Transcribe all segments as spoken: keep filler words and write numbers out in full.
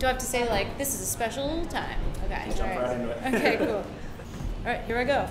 Do I have to say, like, this is a special time? Okay. Just jump all right into it. Okay, cool. All right, here I go.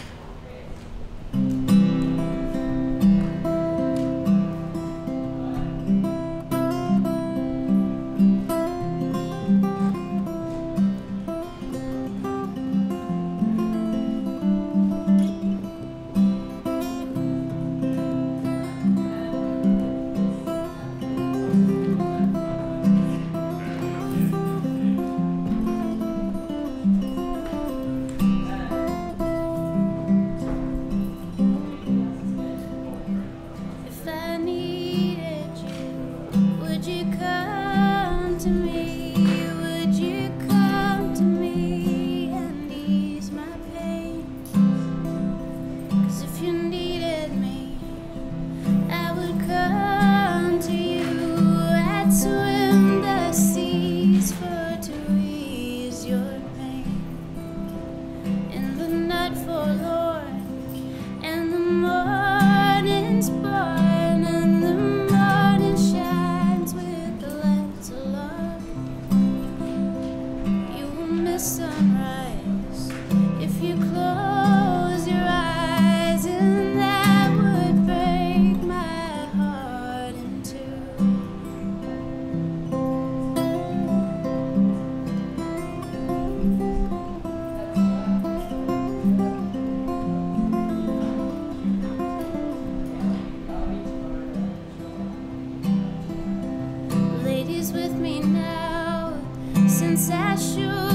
Sunrise, if you close your eyes, and that would break my heart in two. Ladies with me now, since I should